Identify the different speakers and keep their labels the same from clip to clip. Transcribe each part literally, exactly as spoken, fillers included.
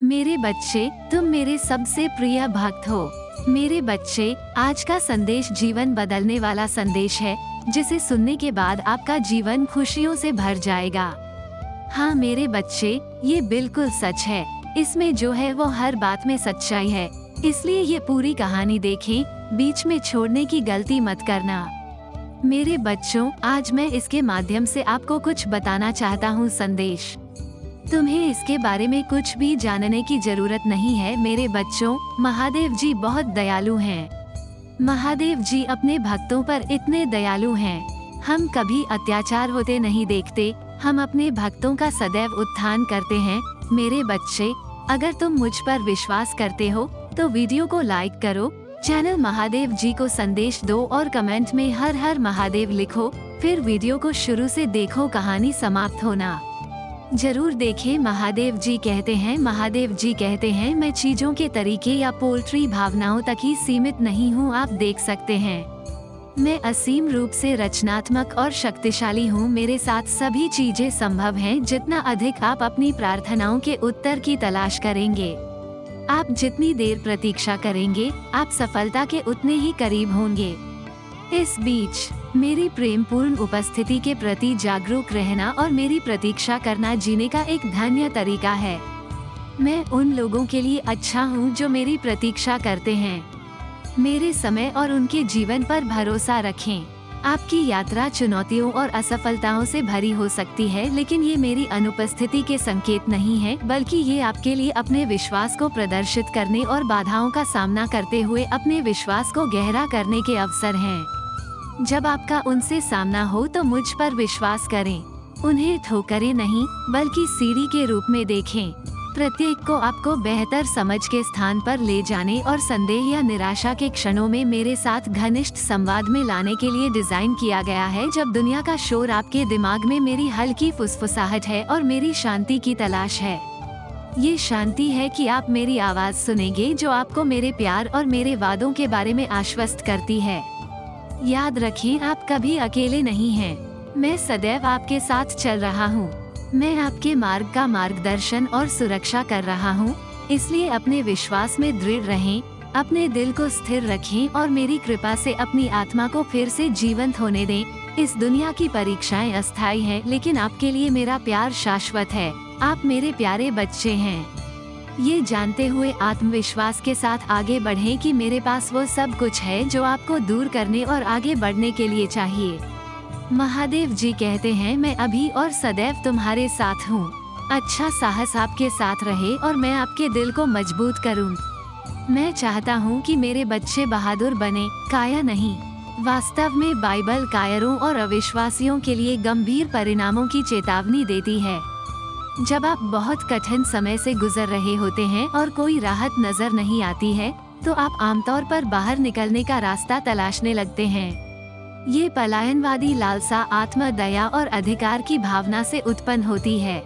Speaker 1: मेरे बच्चे, तुम मेरे सबसे प्रिय भक्त हो। मेरे बच्चे, आज का संदेश जीवन बदलने वाला संदेश है, जिसे सुनने के बाद आपका जीवन खुशियों से भर जाएगा। हाँ मेरे बच्चे, ये बिल्कुल सच है। इसमें जो है वो हर बात में सच्चाई है, इसलिए ये पूरी कहानी देखें, बीच में छोड़ने की गलती मत करना। मेरे बच्चों, आज मैं इसके माध्यम से आपको कुछ बताना चाहता हूँ। संदेश तुम्हें इसके बारे में कुछ भी जानने की जरूरत नहीं है। मेरे बच्चों, महादेव जी बहुत दयालु हैं। महादेव जी अपने भक्तों पर इतने दयालु हैं। हम कभी अत्याचार होते नहीं देखते, हम अपने भक्तों का सदैव उत्थान करते हैं। मेरे बच्चे, अगर तुम मुझ पर विश्वास करते हो तो वीडियो को लाइक करो, चैनल महादेव जी को संदेश दो और कमेंट में हर हर महादेव लिखो। फिर वीडियो को शुरू से देखो, कहानी समाप्त होना जरूर देखें। महादेव जी कहते हैं महादेव जी कहते हैं मैं चीजों के तरीके या पोल्ट्री भावनाओं तक ही सीमित नहीं हूँ। आप देख सकते हैं, मैं असीम रूप से रचनात्मक और शक्तिशाली हूँ। मेरे साथ सभी चीजें संभव हैं। जितना अधिक आप अपनी प्रार्थनाओं के उत्तर की तलाश करेंगे, आप जितनी देर प्रतीक्षा करेंगे, आप सफलता के उतने ही करीब होंगे। इस बीच मेरी प्रेमपूर्ण उपस्थिति के प्रति जागरूक रहना और मेरी प्रतीक्षा करना जीने का एक धन्य तरीका है। मैं उन लोगों के लिए अच्छा हूँ जो मेरी प्रतीक्षा करते हैं। मेरे समय और उनके जीवन पर भरोसा रखें। आपकी यात्रा चुनौतियों और असफलताओं से भरी हो सकती है, लेकिन ये मेरी अनुपस्थिति के संकेत नहीं है, बल्कि ये आपके लिए अपने विश्वास को प्रदर्शित करने और बाधाओं का सामना करते हुए अपने विश्वास को गहरा करने के अवसर हैं। जब आपका उनसे सामना हो तो मुझ पर विश्वास करें। उन्हें ठोकरें नहीं, बल्कि सीढ़ी के रूप में देखें। प्रत्येक को आपको बेहतर समझ के स्थान पर ले जाने और संदेह या निराशा के क्षणों में मेरे साथ घनिष्ठ संवाद में लाने के लिए डिजाइन किया गया है। जब दुनिया का शोर आपके दिमाग में मेरी हल्की फुसफुसाहट है और मेरी शांति की तलाश है। ये शांति है कि आप मेरी आवाज सुनेंगे, जो आपको मेरे प्यार और मेरे वादों के बारे में आश्वस्त करती है। याद रखें, आप कभी अकेले नहीं हैं। मैं सदैव आपके साथ चल रहा हूँ। मैं आपके मार्ग का मार्गदर्शन और सुरक्षा कर रहा हूँ। इसलिए अपने विश्वास में दृढ़ रहें, अपने दिल को स्थिर रखें और मेरी कृपा से अपनी आत्मा को फिर से जीवंत होने दें। इस दुनिया की परीक्षाएं अस्थायी हैं, लेकिन आपके लिए मेरा प्यार शाश्वत है। आप मेरे प्यारे बच्चे हैं। ये जानते हुए आत्मविश्वास के साथ आगे बढ़ें कि मेरे पास वो सब कुछ है जो आपको दूर करने और आगे बढ़ने के लिए चाहिए। महादेव जी कहते हैं मैं अभी और सदैव तुम्हारे साथ हूँ। अच्छा साहस आपके साथ रहे और मैं आपके दिल को मजबूत करूँ। मैं चाहता हूँ कि मेरे बच्चे बहादुर बने, काया नहीं। वास्तव में बाइबल कायरों और अविश्वासियों के लिए गंभीर परिणामों की चेतावनी देती है। जब आप बहुत कठिन समय से गुजर रहे होते हैं और कोई राहत नजर नहीं आती है, तो आप आमतौर पर बाहर निकलने का रास्ता तलाशने लगते हैं। ये पलायनवादी लालसा आत्म दया और अधिकार की भावना से उत्पन्न होती है।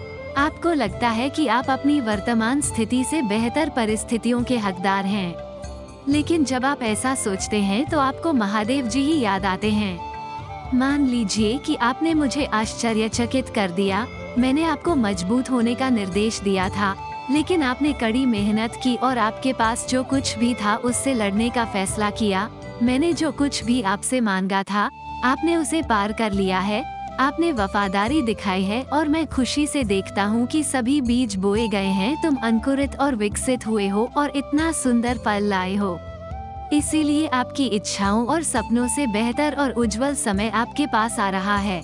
Speaker 1: आपको लगता है कि आप अपनी वर्तमान स्थिति से बेहतर परिस्थितियों के हकदार हैं, लेकिन जब आप ऐसा सोचते हैं तो आपको महादेव जी ही याद आते हैं। मान लीजिए कि आपने मुझे आश्चर्यचकित कर दिया। मैंने आपको मजबूत होने का निर्देश दिया था, लेकिन आपने कड़ी मेहनत की और आपके पास जो कुछ भी था उससे लड़ने का फैसला किया। मैंने जो कुछ भी आपसे मांगा था, आपने उसे पार कर लिया है। आपने वफादारी दिखाई है और मैं खुशी से देखता हूँ कि सभी बीज बोए गए हैं। तुम अंकुरित और विकसित हुए हो और इतना सुंदर फल लाए हो। इसीलिए आपकी इच्छाओं और सपनों से बेहतर और उज्जवल समय आपके पास आ रहा है।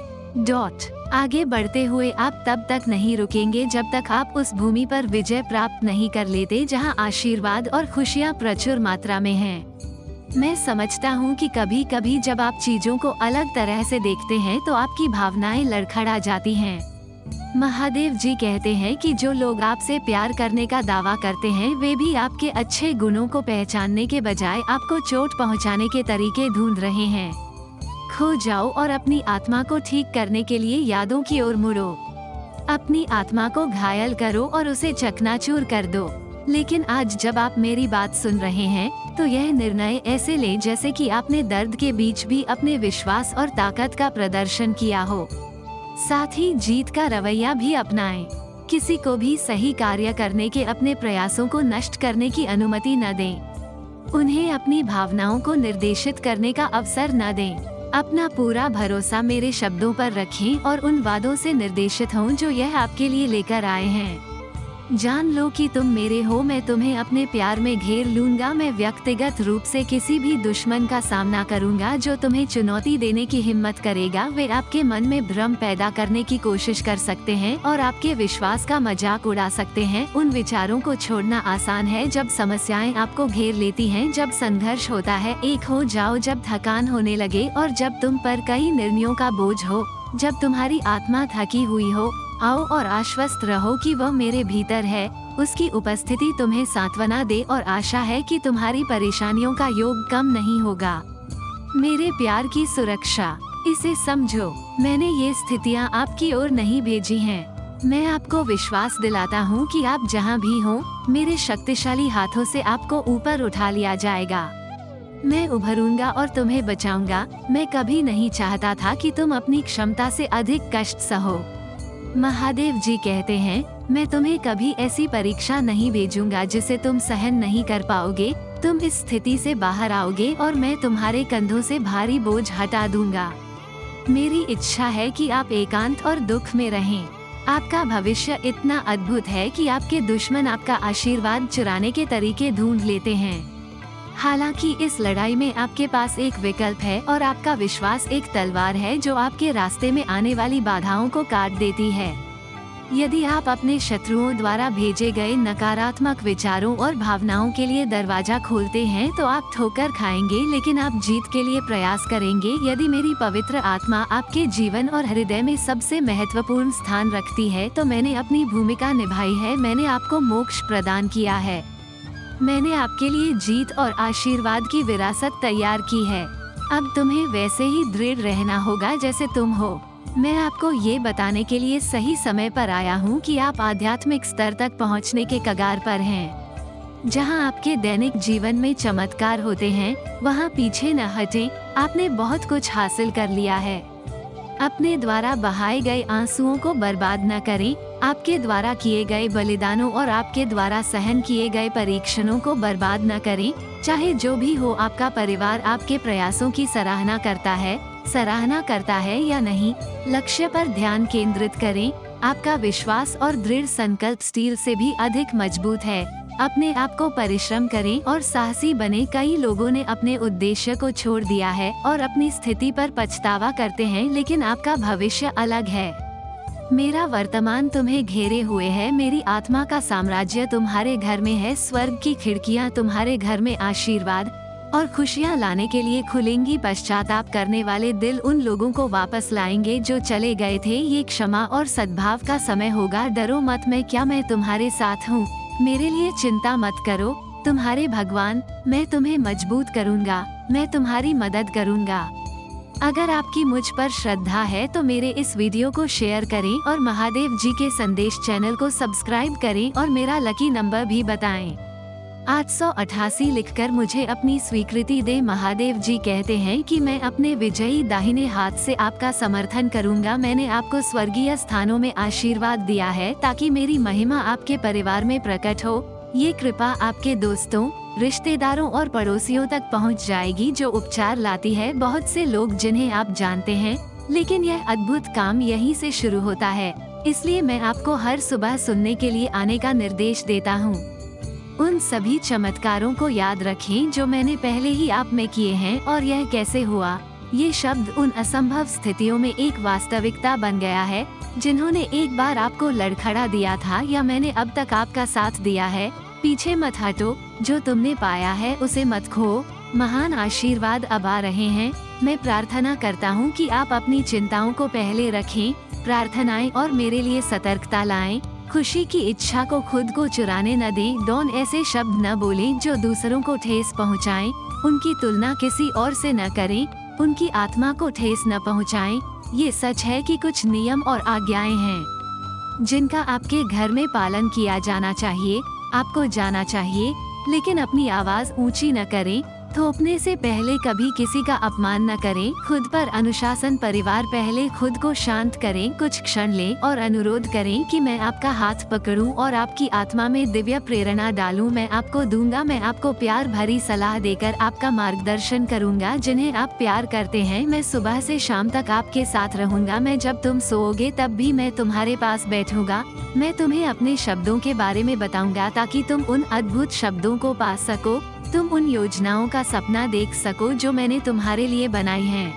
Speaker 1: डॉट आगे बढ़ते हुए आप तब तक नहीं रुकेंगे जब तक आप उस भूमि पर विजय प्राप्त नहीं कर लेते जहां आशीर्वाद और खुशियां प्रचुर मात्रा में हैं। मैं समझता हूं कि कभी कभी जब आप चीजों को अलग तरह से देखते हैं तो आपकी भावनाएं लड़खड़ा जाती हैं। महादेव जी कहते हैं कि जो लोग आपसे प्यार करने का दावा करते हैं, वे भी आपके अच्छे गुणों को पहचानने के बजाय आपको चोट पहुंचाने के तरीके ढूंढ रहे हैं। खो जाओ और अपनी आत्मा को ठीक करने के लिए यादों की ओर मुड़ो। अपनी आत्मा को घायल करो और उसे चकनाचूर कर दो। लेकिन आज जब आप मेरी बात सुन रहे हैं, तो यह निर्णय ऐसे लें जैसे कि आपने दर्द के बीच भी अपने विश्वास और ताकत का प्रदर्शन किया हो। साथ ही जीत का रवैया भी अपनाएं। किसी को भी सही कार्य करने के अपने प्रयासों को नष्ट करने की अनुमति न दें। उन्हें अपनी भावनाओं को निर्देशित करने का अवसर न दें। अपना पूरा भरोसा मेरे शब्दों पर रखें और उन वादों से निर्देशित हों जो यह आपके लिए लेकर आए हैं। जान लो कि तुम मेरे हो, मैं तुम्हें अपने प्यार में घेर लूंगा। मैं व्यक्तिगत रूप से किसी भी दुश्मन का सामना करूंगा जो तुम्हें चुनौती देने की हिम्मत करेगा। वे आपके मन में भ्रम पैदा करने की कोशिश कर सकते हैं और आपके विश्वास का मजाक उड़ा सकते हैं। उन विचारों को छोड़ना आसान है जब समस्याएं आपको घेर लेती हैं, जब संघर्ष होता है। एक हो जाओ जब थकान होने लगे और जब तुम पर कई निर्णयों का बोझ हो, जब तुम्हारी आत्मा थकी हुई हो। आओ और आश्वस्त रहो कि वह मेरे भीतर है। उसकी उपस्थिति तुम्हें सांत्वना दे और आशा है कि तुम्हारी परेशानियों का योग कम नहीं होगा। मेरे प्यार की सुरक्षा, इसे समझो, मैंने ये स्थितियाँ आपकी ओर नहीं भेजी हैं। मैं आपको विश्वास दिलाता हूँ कि आप जहाँ भी हो, मेरे शक्तिशाली हाथों से आपको ऊपर उठा लिया जाएगा। मैं उभरूंगा और तुम्हें बचाऊंगा। मैं कभी नहीं चाहता था कि तुम अपनी क्षमता से अधिक कष्ट सहो। महादेव जी कहते हैं, मैं तुम्हें कभी ऐसी परीक्षा नहीं भेजूंगा जिसे तुम सहन नहीं कर पाओगे। तुम इस स्थिति से बाहर आओगे और मैं तुम्हारे कंधों से भारी बोझ हटा दूंगा। मेरी इच्छा है कि आप एकांत और दुख में रहें। आपका भविष्य इतना अद्भुत है कि आपके दुश्मन आपका आशीर्वाद चुराने के तरीके ढूंढ लेते हैं। हालांकि इस लड़ाई में आपके पास एक विकल्प है और आपका विश्वास एक तलवार है जो आपके रास्ते में आने वाली बाधाओं को काट देती है। यदि आप अपने शत्रुओं द्वारा भेजे गए नकारात्मक विचारों और भावनाओं के लिए दरवाजा खोलते हैं तो आप ठोकर खाएंगे, लेकिन आप जीत के लिए प्रयास करेंगे। यदि मेरी पवित्र आत्मा आपके जीवन और हृदय में सबसे महत्वपूर्ण स्थान रखती है तो मैंने अपनी भूमिका निभाई है। मैंने आपको मोक्ष प्रदान किया है। मैंने आपके लिए जीत और आशीर्वाद की विरासत तैयार की है। अब तुम्हें वैसे ही दृढ़ रहना होगा जैसे तुम हो। मैं आपको ये बताने के लिए सही समय पर आया हूँ कि आप आध्यात्मिक स्तर तक पहुँचने के कगार पर हैं। जहाँ आपके दैनिक जीवन में चमत्कार होते हैं, वहाँ पीछे न हटें। आपने बहुत कुछ हासिल कर लिया है। अपने द्वारा बहाए गए आंसुओं को बर्बाद न करें। आपके द्वारा किए गए बलिदानों और आपके द्वारा सहन किए गए परीक्षणों को बर्बाद न करें। चाहे जो भी हो, आपका परिवार आपके प्रयासों की सराहना करता है सराहना करता है या नहीं, लक्ष्य पर ध्यान केंद्रित करें। आपका विश्वास और दृढ़ संकल्प स्टील से भी अधिक मजबूत है। अपने आप को परिश्रम करें और साहसी बने। कई लोगों ने अपने उद्देश्य को छोड़ दिया है और अपनी स्थिति पर पछतावा करते हैं, लेकिन आपका भविष्य अलग है। मेरा वर्तमान तुम्हें घेरे हुए है। मेरी आत्मा का साम्राज्य तुम्हारे घर में है। स्वर्ग की खिड़कियां तुम्हारे घर में आशीर्वाद और खुशियां लाने के लिए खुलेंगी। पश्चाताप करने वाले दिल उन लोगों को वापस लाएंगे जो चले गए थे। ये क्षमा और सद्भाव का समय होगा। डरो मत, मैं क्या मैं तुम्हारे साथ हूँ। मेरे लिए चिंता मत करो। तुम्हारे भगवान, मैं तुम्हें मजबूत करूँगा। मैं तुम्हारी मदद करूँगा। अगर आपकी मुझ पर श्रद्धा है तो मेरे इस वीडियो को शेयर करें और महादेव जी के संदेश चैनल को सब्सक्राइब करें और मेरा लकी नंबर भी बताएं। आठ सौ अठासी लिखकर मुझे अपनी स्वीकृति दे। महादेव जी कहते हैं कि मैं अपने विजयी दाहिने हाथ से आपका समर्थन करूंगा। मैंने आपको स्वर्गीय स्थानों में आशीर्वाद दिया है ताकि मेरी महिमा आपके परिवार में प्रकट हो। ये कृपा आपके दोस्तों, रिश्तेदारों और पड़ोसियों तक पहुंच जाएगी जो उपचार लाती है। बहुत से लोग जिन्हें आप जानते हैं, लेकिन यह अद्भुत काम यहीं से शुरू होता है। इसलिए मैं आपको हर सुबह सुनने के लिए आने का निर्देश देता हूँ। उन सभी चमत्कारों को याद रखें जो मैंने पहले ही आप में किए हैं और यह कैसे हुआ। ये शब्द उन असंभव स्थितियों में एक वास्तविकता बन गया है जिन्होंने एक बार आपको लड़खड़ा दिया था या मैंने अब तक आपका साथ दिया है। पीछे मत हटो। जो तुमने पाया है उसे मत खो। महान आशीर्वाद अब आ रहे हैं। मैं प्रार्थना करता हूँ कि आप अपनी चिंताओं को पहले रखें, प्रार्थनाएं और मेरे लिए सतर्कता लाएं। खुशी की इच्छा को खुद को चुराने न दें। डॉन ऐसे शब्द न बोलें जो दूसरों को ठेस पहुँचाएं। उनकी तुलना किसी और से न करें। उनकी आत्मा को ठेस न पहुँचाएं। ये सच है कि कुछ नियम और आज्ञाएं हैं जिनका आपके घर में पालन किया जाना चाहिए। आपको जाना चाहिए, लेकिन अपनी आवाज ऊंची न करें। थोपने से पहले कभी किसी का अपमान न करें। खुद पर अनुशासन। परिवार पहले खुद को शांत करें, कुछ क्षण लें और अनुरोध करें कि मैं आपका हाथ पकड़ूं और आपकी आत्मा में दिव्य प्रेरणा डालूं। मैं आपको दूंगा, मैं आपको प्यार भरी सलाह देकर आपका मार्गदर्शन करूंगा। जिन्हें आप प्यार करते हैं, मैं सुबह से शाम तक आपके साथ रहूंगा। मैं जब तुम सोओगे तब भी मैं तुम्हारे पास बैठूंगा। मैं तुम्हें अपने शब्दों के बारे में बताऊंगा ताकि तुम उन अद्भुत शब्दों को पा सको। तुम उन योजनाओं का सपना देख सको जो मैंने तुम्हारे लिए बनाई हैं।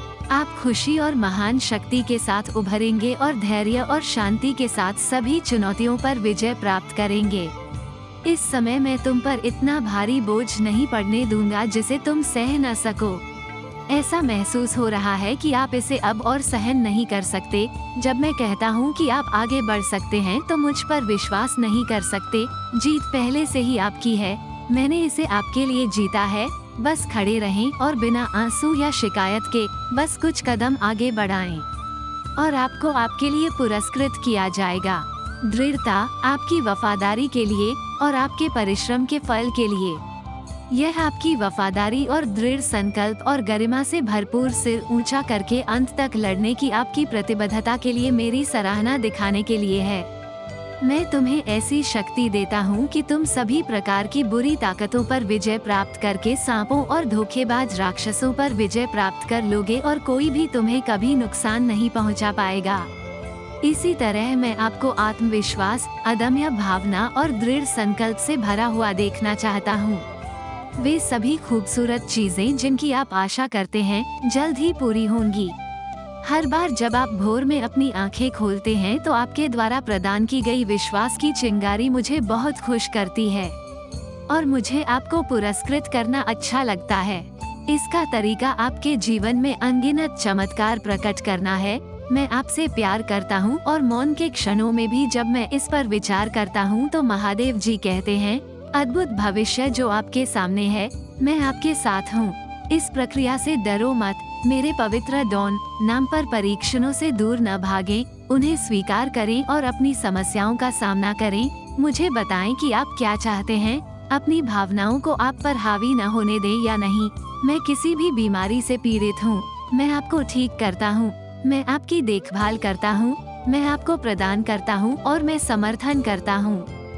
Speaker 1: आप खुशी और महान शक्ति के साथ उभरेंगे और धैर्य और शांति के साथ सभी चुनौतियों पर विजय प्राप्त करेंगे। इस समय मैं तुम पर इतना भारी बोझ नहीं पड़ने दूंगा जिसे तुम सह न सको। ऐसा महसूस हो रहा है कि आप इसे अब और सहन नहीं कर सकते। जब मैं कहता हूँ कि आप आगे बढ़ सकते हैं तो मुझ पर विश्वास नहीं कर सकते। जीत पहले से ही आपकी है। मैंने इसे आपके लिए जीता है। बस खड़े रहें और बिना आंसू या शिकायत के बस कुछ कदम आगे बढ़ाएं और आपको आपके लिए पुरस्कृत किया जाएगा। दृढ़ता आपकी वफादारी के लिए और आपके परिश्रम के फल के लिए। यह आपकी वफादारी और दृढ़ संकल्प और गरिमा से भरपूर सिर ऊंचा करके अंत तक लड़ने की आपकी प्रतिबद्धता के लिए मेरी सराहना दिखाने के लिए है। मैं तुम्हें ऐसी शक्ति देता हूँ कि तुम सभी प्रकार की बुरी ताकतों पर विजय प्राप्त करके सांपों और धोखेबाज राक्षसों पर विजय प्राप्त कर लोगे और कोई भी तुम्हें कभी नुकसान नहीं पहुँचा पाएगा। इसी तरह मैं आपको आत्मविश्वास, अदम्य भावना और दृढ़ संकल्प से भरा हुआ देखना चाहता हूँ। वे सभी खूबसूरत चीजें जिनकी आप आशा करते हैं जल्द ही पूरी होंगी। हर बार जब आप भोर में अपनी आंखें खोलते हैं तो आपके द्वारा प्रदान की गई विश्वास की चिंगारी मुझे बहुत खुश करती है और मुझे आपको पुरस्कृत करना अच्छा लगता है। इसका तरीका आपके जीवन में अनगिनत चमत्कार प्रकट करना है। मैं आपसे प्यार करता हूँ और मौन के क्षणों में भी जब मैं इस पर विचार करता हूँ तो महादेव जी कहते हैं, अद्भुत भविष्य जो आपके सामने है, मैं आपके साथ हूँ। इस प्रक्रिया से डरो मत। मेरे पवित्र डॉन नाम पर परीक्षणों से दूर न भागें, उन्हें स्वीकार करें और अपनी समस्याओं का सामना करें। मुझे बताएं कि आप क्या चाहते हैं। अपनी भावनाओं को आप पर हावी न होने दें या नहीं। मैं किसी भी बीमारी से पीड़ित हूँ, मैं आपको ठीक करता हूँ। मैं आपकी देखभाल करता हूँ, मैं आपको प्रदान करता हूँ और मैं समर्थन करता हूँ।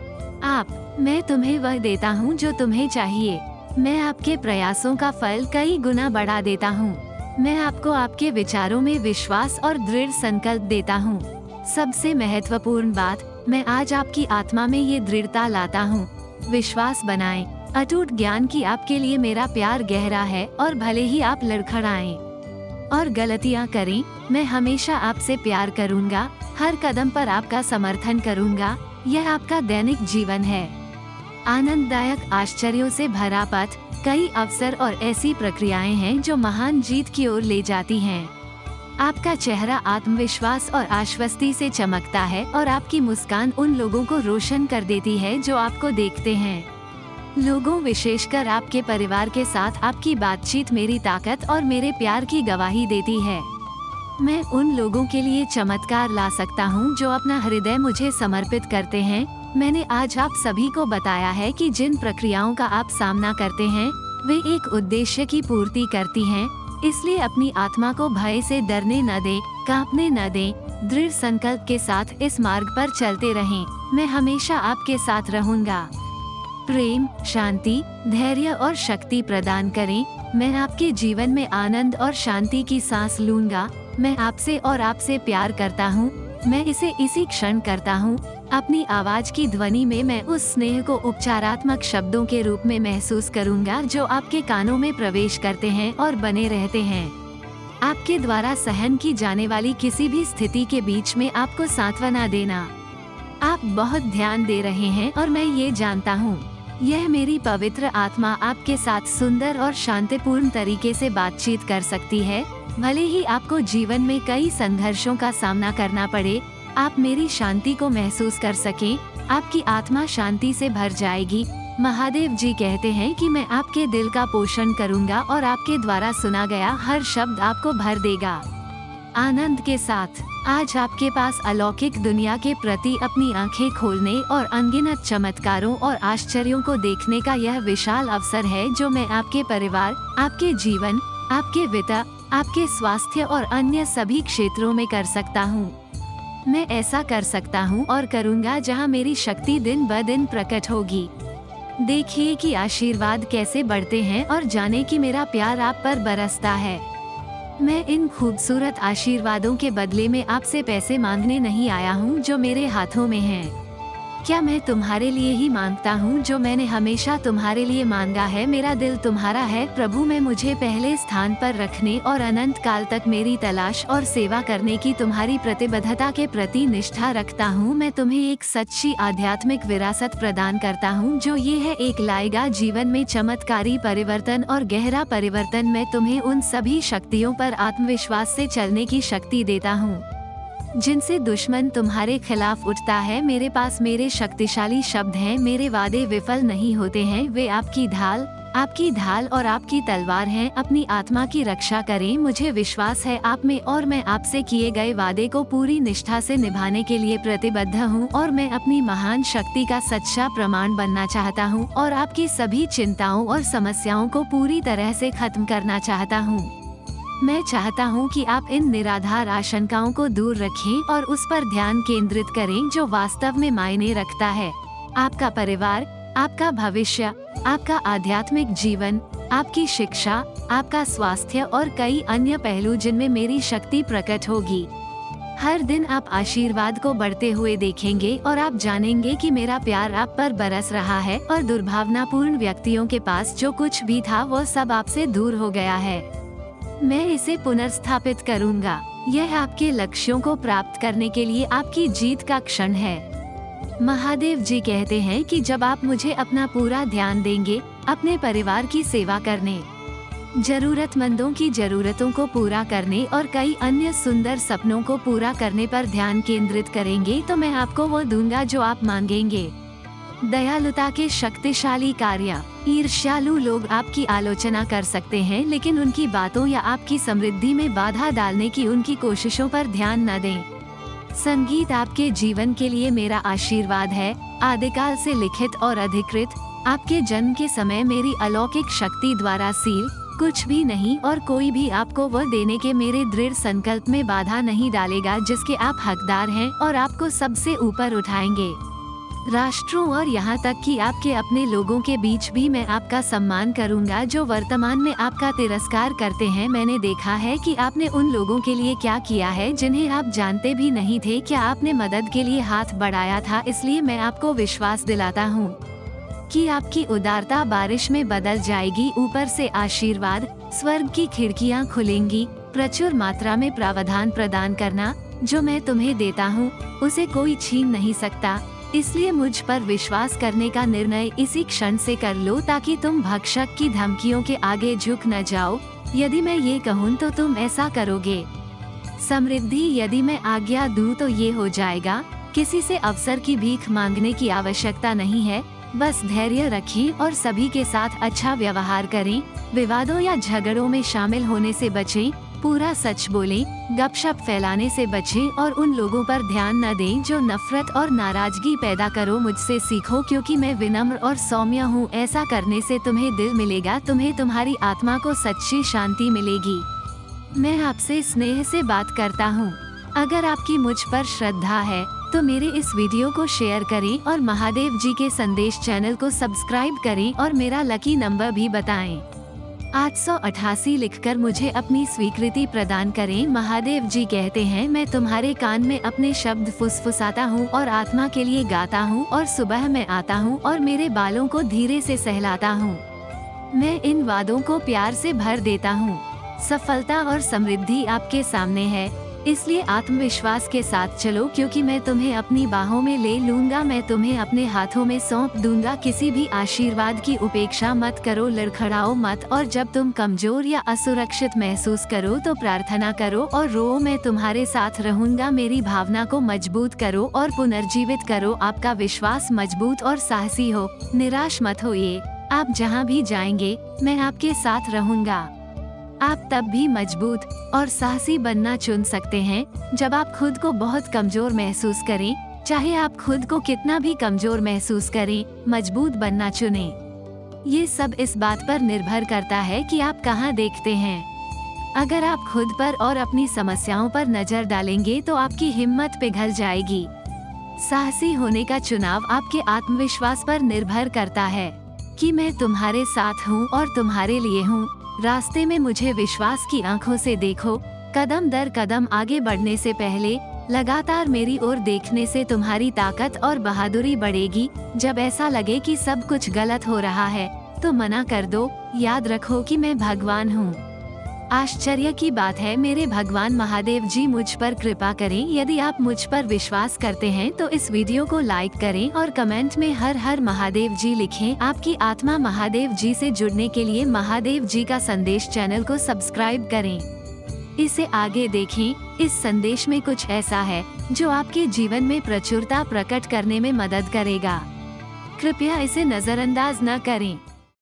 Speaker 1: आप, मैं तुम्हें वह देता हूँ जो तुम्हें चाहिए। मैं आपके प्रयासों का फल कई गुना बढ़ा देता हूँ। मैं आपको आपके विचारों में विश्वास और दृढ़ संकल्प देता हूँ। सबसे महत्वपूर्ण बात, मैं आज आपकी आत्मा में ये दृढ़ता लाता हूँ। विश्वास बनाएं, अटूट ज्ञान की आपके लिए मेरा प्यार गहरा है और भले ही आप लड़खड़ाएं और गलतियाँ करें, मैं हमेशा आपसे प्यार करूँगा। हर कदम पर आपका समर्थन करूँगा। यह आपका दैनिक जीवन है। आनंददायक आश्चर्यों से भरा पथ, कई अवसर और ऐसी प्रक्रियाएं हैं जो महान जीत की ओर ले जाती हैं। आपका चेहरा आत्मविश्वास और आश्वस्ति से चमकता है और आपकी मुस्कान उन लोगों को रोशन कर देती है जो आपको देखते हैं। लोगों, विशेषकर आपके परिवार के साथ आपकी बातचीत मेरी ताकत और मेरे प्यार की गवाही देती है। मैं उन लोगों के लिए चमत्कार ला सकता हूँ जो अपना हृदय मुझे समर्पित करते हैं। मैंने आज आप सभी को बताया है कि जिन प्रक्रियाओं का आप सामना करते हैं वे एक उद्देश्य की पूर्ति करती हैं। इसलिए अपनी आत्मा को भय से डरने न दें, कांपने न दें। दृढ़ संकल्प के साथ इस मार्ग पर चलते रहें। मैं हमेशा आपके साथ रहूँगा। प्रेम, शांति, धैर्य और शक्ति प्रदान करें। मैं आपके जीवन में आनंद और शांति की सांस लूंगा। मैं आपसे और आपसे प्यार करता हूँ। मैं इसे इसी क्षण करता हूँ। अपनी आवाज की ध्वनि में मैं उस स्नेह को उपचारात्मक शब्दों के रूप में महसूस करूंगा जो आपके कानों में प्रवेश करते हैं और बने रहते हैं। आपके द्वारा सहन की जाने वाली किसी भी स्थिति के बीच में आपको सांत्वना देना। आप बहुत ध्यान दे रहे हैं और मैं ये जानता हूँ। यह मेरी पवित्र आत्मा आपके साथ सुंदर और शांतिपूर्ण तरीके से बातचीत कर सकती है। भले ही आपको जीवन में कई संघर्षों का सामना करना पड़े, आप मेरी शांति को महसूस कर सकें। आपकी आत्मा शांति से भर जाएगी। महादेव जी कहते हैं कि मैं आपके दिल का पोषण करूंगा और आपके द्वारा सुना गया हर शब्द आपको भर देगा। आनंद के साथ। आज आपके पास अलौकिक दुनिया के प्रति अपनी आंखें खोलने और अनगिनत चमत्कारों और आश्चर्यों को देखने का यह विशाल अवसर है जो मैं आपके परिवार, आपके जीवन, आपके वित्त, आपके स्वास्थ्य और अन्य सभी क्षेत्रों में कर सकता हूँ। मैं ऐसा कर सकता हूँ और करूँगा जहाँ मेरी शक्ति दिन ब दिन प्रकट होगी। देखिए कि आशीर्वाद कैसे बढ़ते हैं और जाने कि मेरा प्यार आप पर बरसता है। मैं इन खूबसूरत आशीर्वादों के बदले में आपसे पैसे मांगने नहीं आया हूँ जो मेरे हाथों में हैं। क्या मैं तुम्हारे लिए ही मांगता हूँ जो मैंने हमेशा तुम्हारे लिए मांगा है। मेरा दिल तुम्हारा है प्रभु। मैं मुझे पहले स्थान पर रखने और अनंत काल तक मेरी तलाश और सेवा करने की तुम्हारी प्रतिबद्धता के प्रति निष्ठा रखता हूँ। मैं तुम्हें एक सच्ची आध्यात्मिक विरासत प्रदान करता हूँ जो ये है, एक लाएगा जीवन में चमत्कारी परिवर्तन और गहरा परिवर्तन। मैं तुम्हें उन सभी शक्तियों पर आत्मविश्वास से चलने की शक्ति देता हूँ जिनसे दुश्मन तुम्हारे खिलाफ उठता है। मेरे पास मेरे शक्तिशाली शब्द हैं। मेरे वादे विफल नहीं होते हैं। वे आपकी ढाल, आपकी ढाल और आपकी तलवार हैं। अपनी आत्मा की रक्षा करें। मुझे विश्वास है आप में और मैं आपसे किए गए वादे को पूरी निष्ठा से निभाने के लिए प्रतिबद्ध हूँ और मैं अपनी महान शक्ति का सच्चा प्रमाण बनना चाहता हूँ और आपकी सभी चिंताओं और समस्याओं को पूरी तरह से खत्म करना चाहता हूँ। मैं चाहता हूँ कि आप इन निराधार आशंकाओं को दूर रखें और उस पर ध्यान केंद्रित करें जो वास्तव में मायने रखता है। आपका परिवार, आपका भविष्य, आपका आध्यात्मिक जीवन, आपकी शिक्षा, आपका स्वास्थ्य और कई अन्य पहलू जिनमें मेरी शक्ति प्रकट होगी। हर दिन आप आशीर्वाद को बढ़ते हुए देखेंगे और आप जानेंगे कि मेरा प्यार आप पर बरस रहा है और दुर्भावनापूर्ण व्यक्तियों के पास जो कुछ भी था वो सब आपसे दूर हो गया है। मैं इसे पुनर्स्थापित करूंगा। यह आपके लक्ष्यों को प्राप्त करने के लिए आपकी जीत का क्षण है। महादेव जी कहते हैं कि जब आप मुझे अपना पूरा ध्यान देंगे, अपने परिवार की सेवा करने, जरूरतमंदों की जरूरतों को पूरा करने और कई अन्य सुंदर सपनों को पूरा करने पर ध्यान केंद्रित करेंगे तो मैं आपको वो दूंगा जो आप मांगेंगे। दयालुता के शक्तिशाली कार्य। ईर्ष्यालु लोग आपकी आलोचना कर सकते हैं लेकिन उनकी बातों या आपकी समृद्धि में बाधा डालने की उनकी कोशिशों पर ध्यान न दें। संगीत आपके जीवन के लिए मेरा आशीर्वाद है, आदिकाल से लिखित और अधिकृत। आपके जन्म के समय मेरी अलौकिक शक्ति द्वारा सील, कुछ भी नहीं और कोई भी आपको वह देने के मेरे दृढ़ संकल्प में बाधा नहीं डालेगा जिसके आप हकदार हैं और आपको सबसे ऊपर उठाएंगे। राष्ट्रों और यहाँ तक कि आपके अपने लोगों के बीच भी मैं आपका सम्मान करूँगा जो वर्तमान में आपका तिरस्कार करते हैं। मैंने देखा है कि आपने उन लोगों के लिए क्या किया है जिन्हें आप जानते भी नहीं थे। क्या आपने मदद के लिए हाथ बढ़ाया था? इसलिए मैं आपको विश्वास दिलाता हूँ कि आपकी उदारता बारिश में बदल जाएगी। ऊपर से आशीर्वाद, स्वर्ग की खिड़कियाँ खुलेंगी। प्रचुर मात्रा में प्रावधान प्रदान करना जो मैं तुम्हें देता हूँ उसे कोई छीन नहीं सकता। इसलिए मुझ पर विश्वास करने का निर्णय इसी क्षण से कर लो ताकि तुम भक्षक की धमकियों के आगे झुक न जाओ। यदि मैं ये कहूँ तो तुम ऐसा करोगे। समृद्धि, यदि मैं आज्ञा दूँ तो ये हो जाएगा। किसी से अवसर की भीख मांगने की आवश्यकता नहीं है। बस धैर्य रखें और सभी के साथ अच्छा व्यवहार करें। विवादों या झगड़ों में शामिल होने से बचें। पूरा सच बोलें, गपशप फैलाने से बचें और उन लोगों पर ध्यान न दें जो नफरत और नाराजगी पैदा करो। मुझसे सीखो क्योंकि मैं विनम्र और सौम्य हूँ। ऐसा करने से तुम्हें दिल मिलेगा, तुम्हें तुम्हारी आत्मा को सच्ची शांति मिलेगी। मैं आपसे स्नेह से बात करता हूँ। अगर आपकी मुझ पर श्रद्धा है तो मेरे इस वीडियो को शेयर करें और महादेव जी के संदेश चैनल को सब्सक्राइब करें और मेरा लकी नंबर भी बताएं। आठ सौ अठासी लिखकर मुझे अपनी स्वीकृति प्रदान करें। महादेव जी कहते हैं, मैं तुम्हारे कान में अपने शब्द फुसफुसाता हूँ और आत्मा के लिए गाता हूँ और सुबह मैं आता हूँ और मेरे बालों को धीरे से सहलाता हूँ। मैं इन वादों को प्यार से भर देता हूँ। सफलता और समृद्धि आपके सामने है, इसलिए आत्मविश्वास के साथ चलो क्योंकि मैं तुम्हें अपनी बाहों में ले लूंगा। मैं तुम्हें अपने हाथों में सौंप दूंगा। किसी भी आशीर्वाद की उपेक्षा मत करो, लड़खड़ाओ मत और जब तुम कमजोर या असुरक्षित महसूस करो तो प्रार्थना करो और रो। मैं तुम्हारे साथ रहूंगा। मेरी भावना को मजबूत करो और पुनर्जीवित करो। आपका विश्वास मजबूत और साहसी हो, निराश मत होइए। आप जहाँ भी जाएंगे मैं आपके साथ रहूंगा। आप तब भी मजबूत और साहसी बनना चुन सकते हैं जब आप खुद को बहुत कमजोर महसूस करें। चाहे आप खुद को कितना भी कमजोर महसूस करें, मजबूत बनना चुनें। ये सब इस बात पर निर्भर करता है कि आप कहाँ देखते हैं। अगर आप खुद पर और अपनी समस्याओं पर नजर डालेंगे तो आपकी हिम्मत पिघल जाएगी। साहसी होने का चुनाव आपके आत्मविश्वास पर निर्भर करता है कि मैं तुम्हारे साथ हूँ और तुम्हारे लिए हूँ। रास्ते में मुझे विश्वास की आंखों से देखो। कदम दर कदम आगे बढ़ने से पहले लगातार मेरी ओर देखने से तुम्हारी ताकत और बहादुरी बढ़ेगी। जब ऐसा लगे कि सब कुछ गलत हो रहा है तो मना कर दो। याद रखो कि मैं भगवान हूँ। आश्चर्य की बात है, मेरे भगवान महादेव जी मुझ पर कृपा करें। यदि आप मुझ पर विश्वास करते हैं तो इस वीडियो को लाइक करें और कमेंट में हर हर महादेव जी लिखें। आपकी आत्मा महादेव जी से जुड़ने के लिए महादेव जी का संदेश चैनल को सब्सक्राइब करें। इसे आगे देखें। इस संदेश में कुछ ऐसा है जो आपके जीवन में प्रचुरता प्रकट करने में मदद करेगा। कृपया इसे नजरअंदाज न करें।